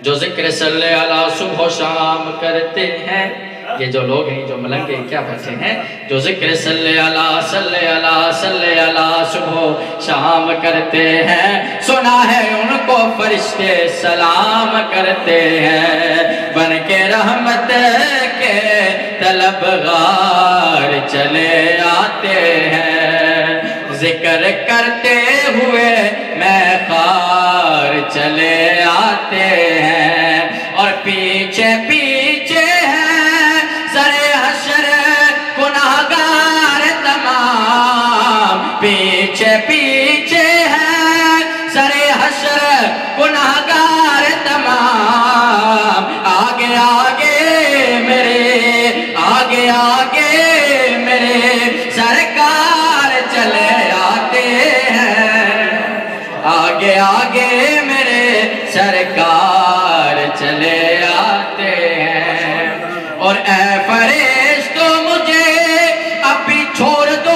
جو ذکر صلی اللہ صبح و شام کرتے ہیں. یہ جو لوگ ہیں جو ملنگے کیا بیٹھے ہیں جو ذکر صلی اللہ صبح و شام کرتے ہیں سنا ہے ان کو فرشتے سلام کرتے ہیں بن کے رحمت کے طلبگار چلے آتے ہیں ذکر کرتے ہوئے میں خار چلے آتے ہیں اور پیچھے پیچھے پیچھے پیچھے ہے سرے حشر گناہگار تمام آگے آگے میرے سرکار چلے آتے ہیں آگے آگے میرے سرکار چلے آتے ہیں اور اے فرشتو مجھے ابھی چھوڑ دو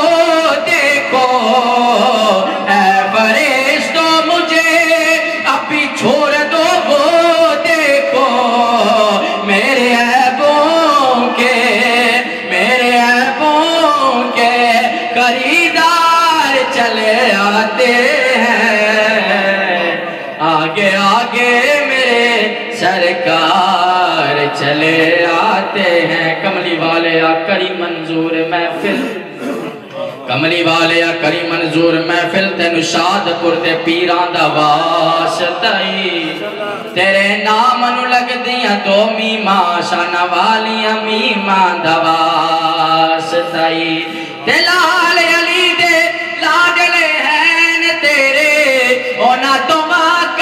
آگے آگے میرے سرکار چلے آتے ہیں کملی والے آکری منظور محفل کملی والے آکری منظور محفل تینو شاد پردے پیران دا واسطائی تیرے نام نو لگ دیا دو میماں شانہ والیاں میماں دا واسطائی دلال علی دے لاڈلے ہیں تیرے اونا تمہاں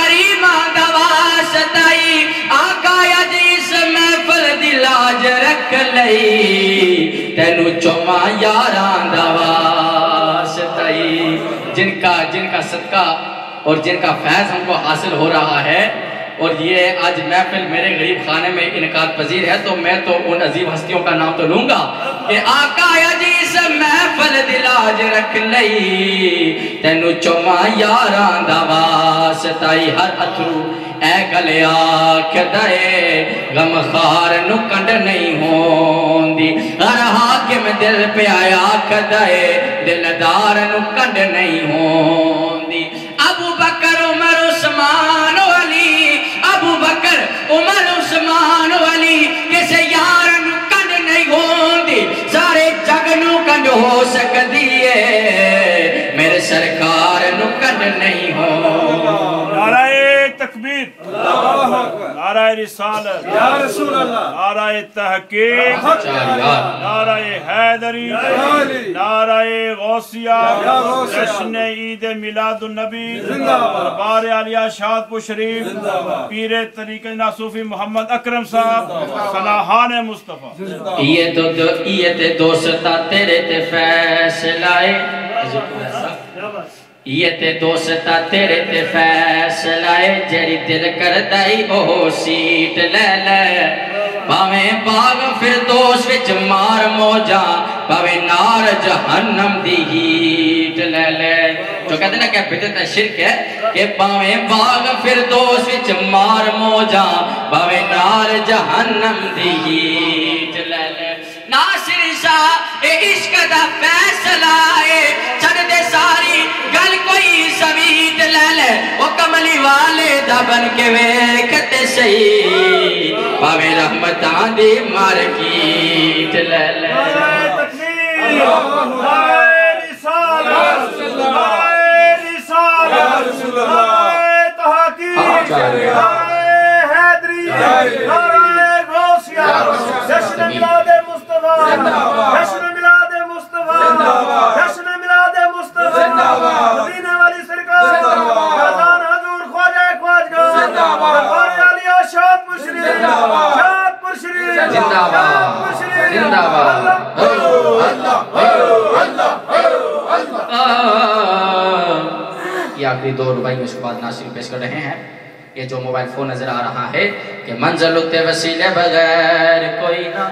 رکھ لئی تینو چوما یاران دا واسطائی جن کا صدقہ اور جن کا فیض ہم کو حاصل ہو رہا ہے اور یہ آج محفل میرے غریب خانے میں انعقاد پذیر ہے تو میں تو ان عظیم ہستیوں کا نام تو لوں گا کہ آقا عزیز محفل دلاج رکھ لئی تینو چوما یاران دا واسطائی ہر اترو اے گلے آکھ دائے غم خار نو کنڈ نہیں ہوندی ہر حاکم دل پہ آیا آکھ دائے دلدار نو کنڈ نہیں ہوندی ابو بکر عمر عثمان علی ابو بکر عمر عثمان علی کسے یار نو کنڈ نہیں ہوندی سارے جگ نو کنڈ ہو سکتی ہے میرے سرکار نو کنڈ نہیں ہوندی نعرہ تکبیر نعرہ رسالت یا رسول اللہ نعرہ تحقیق نعرہ حیدری نعرہ غوثیہ جشن عید میلاد النبی دربار عالیہ شادپور شریف پیر طریقہ صوفی محمد اکرم صاحب صلاحان مصطفیٰ یہ دوستا تیرے تے فیصلائے یہ تے دوستا تیرے تے فیصلائے جری دل کردائی اوہ سیٹ لے لے پاویں باغ فردوس وچ مار موجاں پاویں نار جہنم دی ہیٹ لے لے جو کہتے ہیں نا کہ بدعت شرک ہے کہ پاویں باغ فردوس وچ مار موجاں پاویں نار جہنم دی ہیٹ لے لے ناصر شاہ اے عشق دا فیصلہ اے چھڑ دے ساری گل کوئی سویت لے لے وہ کملی والے دا بن کے ویکھتے سہی پاویں رحمتاں دی مارکیٹ لے لے جشن میلاد مصطفیٰ جشن میلاد مصطفیٰ جشن میلاد مصطفیٰ مدینہ والی سرکار خزان حضور خواجہ خواجگاہ دربار عالیہ شادپور شریف شادپور شریف شادپور شریف زندہ باد یہ آخری دو ربائی میں اس کے بعد ناصر پیش کر رہے ہیں یہ جو موبائل فون نظر آ رہا ہے کہ منزل تے وسیلے بغیر کوئی نہ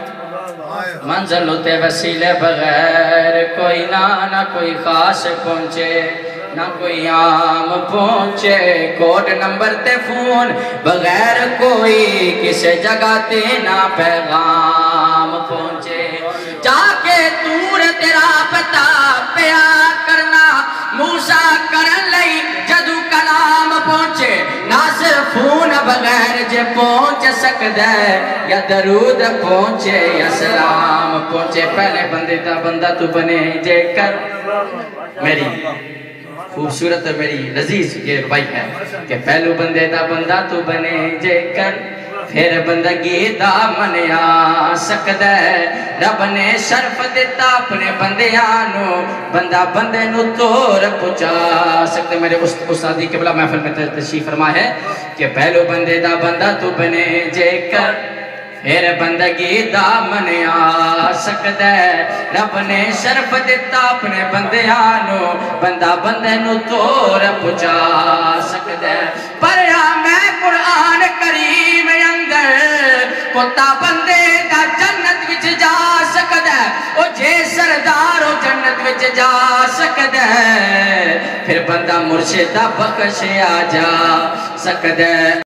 منزل تے وسیلے بغیر کوئی نہ کوئی خاص پہنچے نہ کوئی عام پہنچے کوڈ نمبر تے فون بغیر کوئی کسی جگہ تے نہ پیغام پہنچے جا کے دور تیرا پتا پیا کرنا موسیٰ کرن لئی جدو کلام پہنچے نہ صرف فون بغیر جے پہنچ سکتا ہے یا درود پہنچے یا سلام پہنچے پہلے بندے دا بندہ تو بنے جے کر میری خوبصورت میری لذیذ یہ روائی ہے کہ پہلو بندے دا بندہ تو بنے جے کر پھر بندگی دا منیا سکتا ہے رب نے شرف دیتا اپنے بندیانو بندہ بندے نو تور پچا سکتے میرے استادی قبلہ محفل میں تشریف فرما ہے کہ پہلو بندے دا بندہ تو بنے جے کر پھر بندگی دا منیا سکتا ہے رب نے شرف دیتا اپنے بندیانو بندہ بندے نو تور پچا سکتا ہے پر یا میں قرآن کریم اندر کتا بندے دا جنت وچ جا سکتا ہے او جے سردار او جنت وچ جا سکتا ہے پھر بندہ مرشدہ بخشیا جا سکتا ہے